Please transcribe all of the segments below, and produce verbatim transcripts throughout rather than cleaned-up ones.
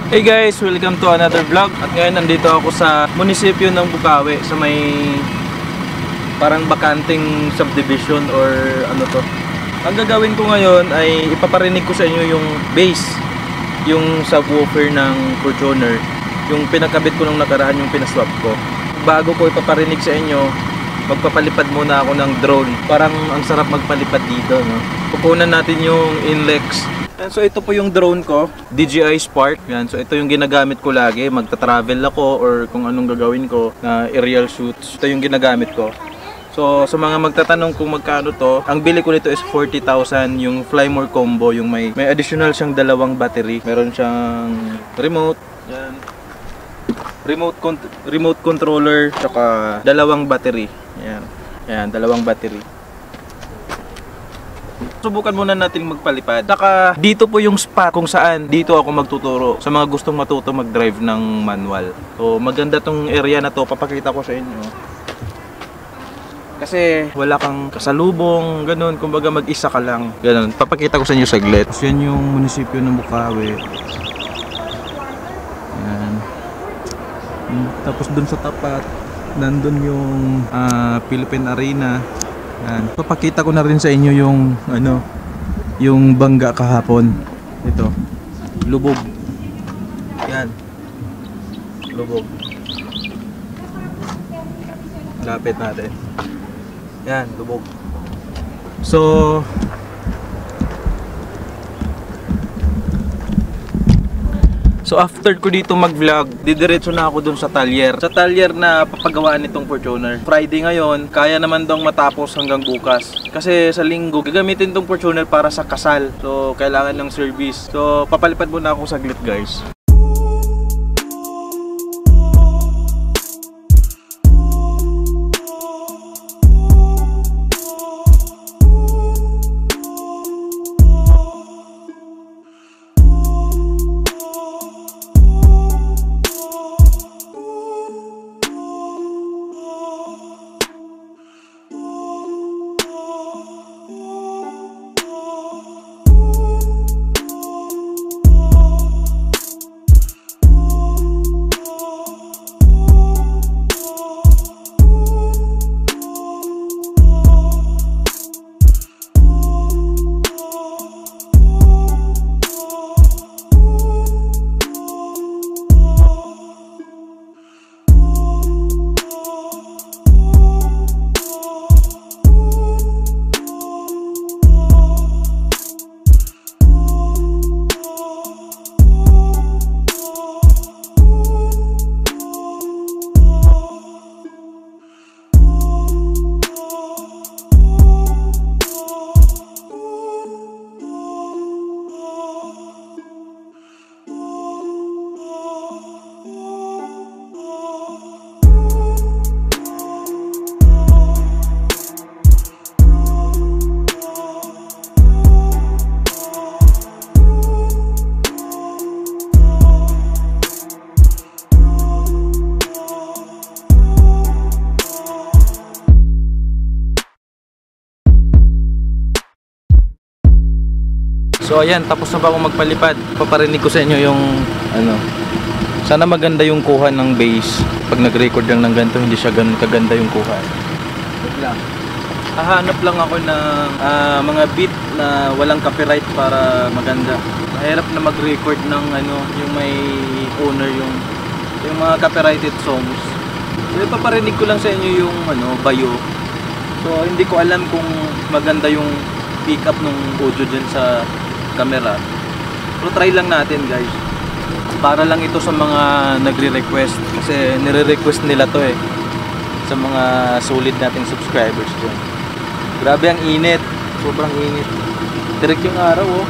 Hey guys, welcome to another vlog. At ngayon nandito ako sa munisipyo ng Bukawi, sa may parang bakanting subdivision or ano to. Ang gagawin ko ngayon ay ipaparinig ko sa inyo yung bass, yung subwoofer ng Fortuner, yung pinakabit ko nung nakaraan, yung pinaswap ko. Bago ko ipaparinig sa inyo, magpapalipad muna ako ng drone. Parang ang sarap magpalipad dito, no? Pupunan natin yung Inlex. So ito po yung drone ko, D J I Spark. Yan. So ito yung ginagamit ko lagi, magta-travel ako or kung anong gagawin ko na aerial shoots. Ito yung ginagamit ko. So sa mga magtatanong kung magkano to, ang bili ko nito is forty thousand, yung Flymore combo, yung may may additional siyang dalawang battery. Meron siyang remote, yan. Remote con remote controller, tsaka dalawang battery. Yan. Yan, dalawang battery. Subukan muna natin magpalipad. Saka dito po yung spot kung saan dito ako magtuturo sa mga gustong matuto mag-drive ng manual. So maganda tong area na to, papakita ko sa inyo. Kasi wala kang kasalubong, ganun, kumbaga mag-isa ka lang. Ganun, papakita ko sa inyo saglit. So, yan yung munisipyo ng Bukawi. Yan. Tapos dun sa tapat, nandun yung uh, Philippine Arena. Yan. Papakita ko na rin sa inyo yung ano, yung bangga kahapon. Ito. Lubog. Yan. Lubog. Lapit natin. Yan, lubog. So So after ko dito mag-vlog, didiretso na ako dun sa talyer. Sa talyer na papagawaan nitong Fortuner. Friday ngayon, kaya naman daw matapos hanggang bukas. Kasi sa linggo, gagamitin tong Fortuner para sa kasal. So kailangan ng service. So papalipad muna ako saglit, guys. So ayan, tapos na pa ako magpalipad. Paparinig ko sa inyo yung ano. Sana maganda yung kuha ng bass. Pag nag-record lang ng ganito, hindi siya ganun kaganda yung kuha. Wait lang. Hahanap lang ako ng uh, mga beat na walang copyright para maganda. Mahirap na mag-record ng ano, yung may owner, yung yung mga copyrighted songs. So paparinig ko lang sa inyo yung ano, bayo. So hindi ko alam kung maganda yung pick up ng audio dyan sa camera. Pero try lang natin, guys. Para lang ito sa mga nagre-request. Kasi nire-request nila to eh. Sa mga solid nating subscribers dyan. Grabe ang init. Sobrang init. Direct yung araw, oh.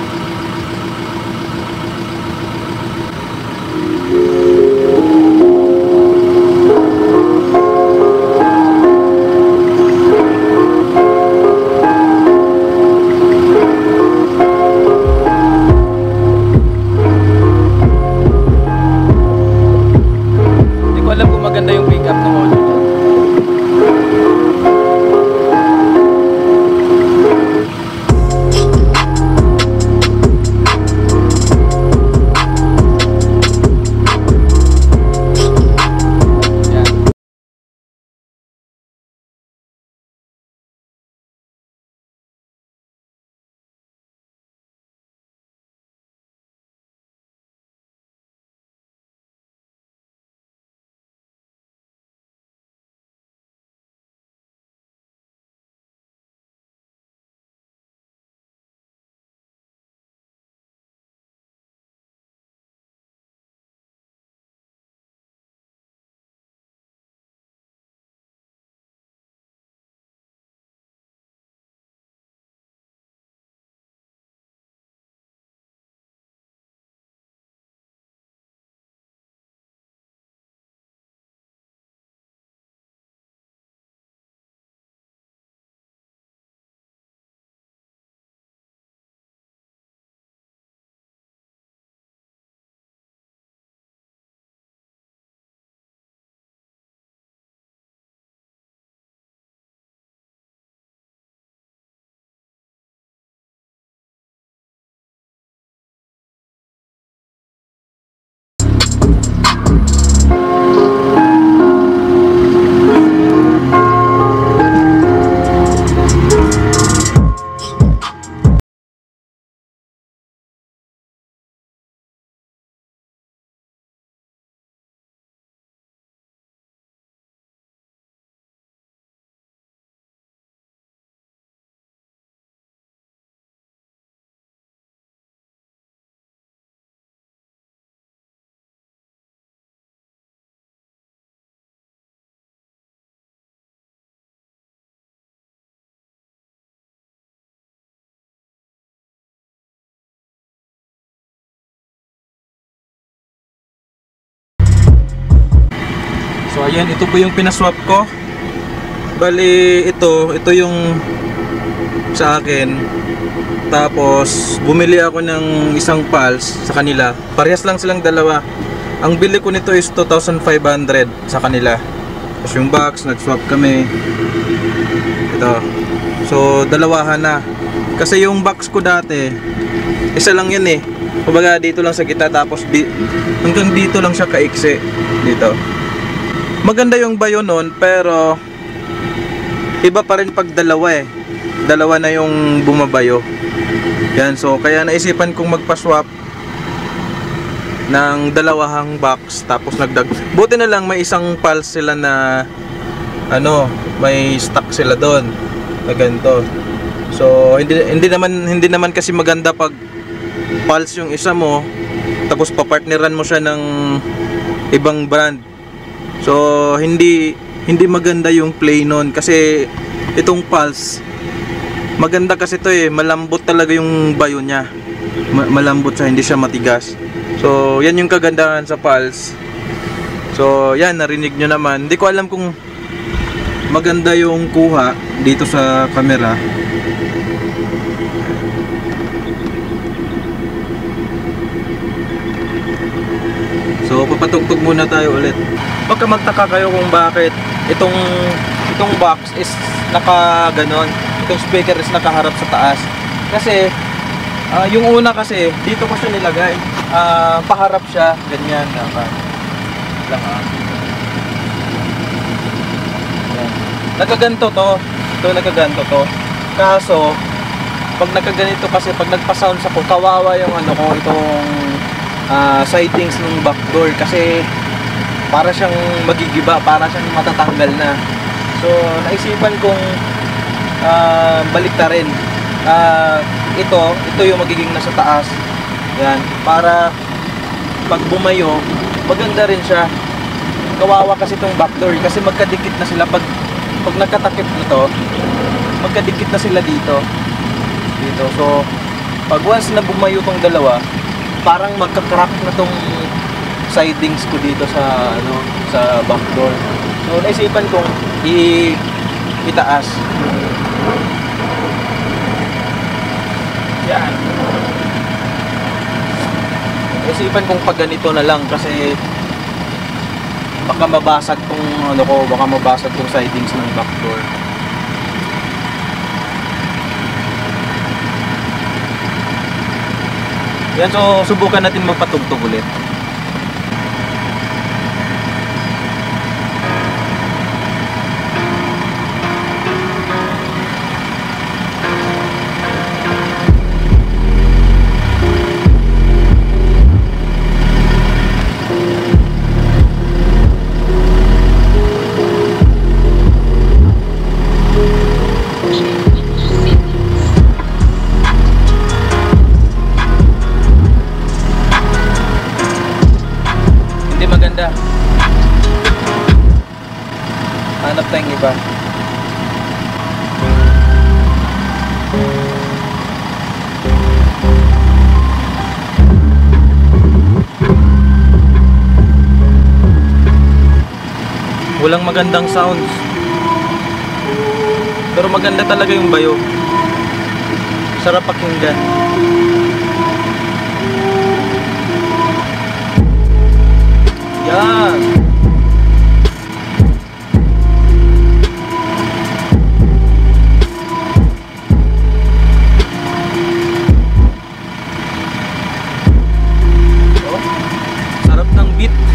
Maganda yung pick up ng audio. So ayan, ito po yung pinaswap ko. Bali ito, ito yung sa akin. Tapos bumili ako ng isang Pulse sa kanila. Parehas lang silang dalawa. Ang bili ko nito is two thousand five hundred sa kanila. Tapos yung box, nag-swap kami. Ito. So dalawahan na. Kasi yung box ko dati, isa lang yun eh. Kumbaga dito lang sa kita, tapos di, hanggang dito lang siya kaiksi. Dito. Maganda yung bayo nun, pero iba pa rin pag dalawa eh. Dalawa na yung bumabayo. Yan, so kaya naisipan kong magpa-swap ng dalawahang box, tapos nagdag. Buti na lang may isang Pulse sila na ano, may stock sila doon na ganito. So hindi hindi naman hindi naman kasi maganda pag Pulse yung isa mo, tapos papartneran mo siya ng ibang brand. So hindi hindi maganda yung play nun, kasi itong Pulse maganda kasi to eh, malambot talaga yung bayo niya. Ma malambot siya, hindi siya matigas. So yan yung kagandahan sa Pulse. So yan, narinig nyo naman. Hindi ko alam kung maganda yung kuha dito sa camera. So papatugtog muna tayo ulit. Baka magtaka kayo kung bakit itong itong box is naka ganon, itong speaker is nakaharap sa taas. Kasi uh, yung una kasi dito ko siya nilagay, uh, paharap siya ganyan dapat. Lang ah. Yan. Nakaganto to. Ito nakaganto to. Kaso pag nakaganito kasi, pag nagpa-sounds ako, kawawa yung ano ko, itong uh, sidings ng back door, kasi para siyang magigiba, para siyang matatanggal na. So naisipan kong uh, baliktarin. Uh, ito, ito yung magiging nasa taas. Yan, para pag bumayo, maganda rin siya. Kawawa kasi itong back door, kasi magkadikit na sila. Pag, pag nagkatakip nito, magkadikit na sila dito. Dito. So pag once na bumayo tong dalawa, parang magka-crack na tong sidings ko dito sa ano, sa back door. So naisipan kong i itaas. Yan. Naisipan kong pag ganito na lang, kasi baka mabasag tong ano ko, baka mabasag tong sidings ng back door. Yan, so subukan natin magpatugtog ulit. Maganda. Hanap tayong iba. Walang magandang sounds, pero maganda talaga yung bayo. Sarap pakinggan. Yan. Oh, sarap ng beat.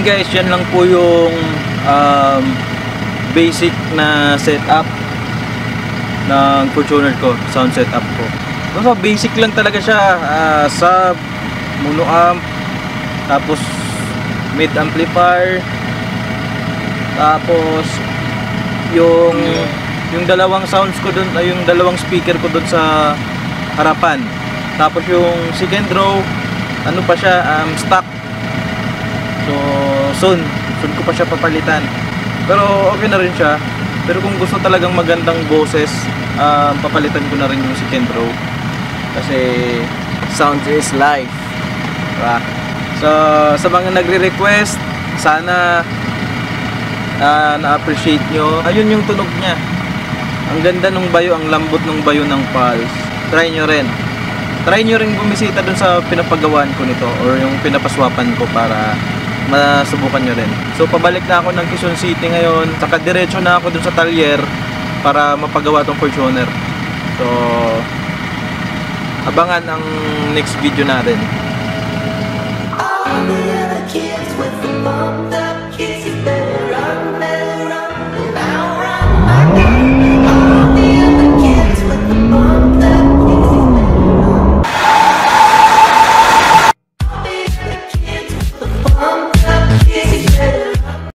Ayun guys, yan lang po yung um, basic na setup ng Fortuner ko, sound setup ko. So, basic lang talaga siya, uh, sub, mono amp, tapos mid amplifier, tapos yung yung dalawang sounds ko dun, ay yung dalawang speaker ko dun sa harapan. Tapos yung second row, ano pa siya, um, stock. So, soon, soon ko pa siya papalitan. Pero okay na rin siya. Pero kung gusto talagang magandang boses, um, papalitan ko na rin yung second row. Kasi sound is life. Diba? So, sa mga nagre-request, sana uh, na-appreciate nyo. Ayun yung tunog niya. Ang ganda ng bayo, ang lambot ng bayo ng Pulse. Try nyo rin. Try nyo rin bumisita dun sa pinapagawaan ko nito or yung pinapaswapan ko para masubukan nyo rin. So pabalik na ako ng Quezon City ngayon, saka diretso na ako dun sa Talyer para mapagawa tong Fortuner. So abangan ang next video natin. All the other kids with the bump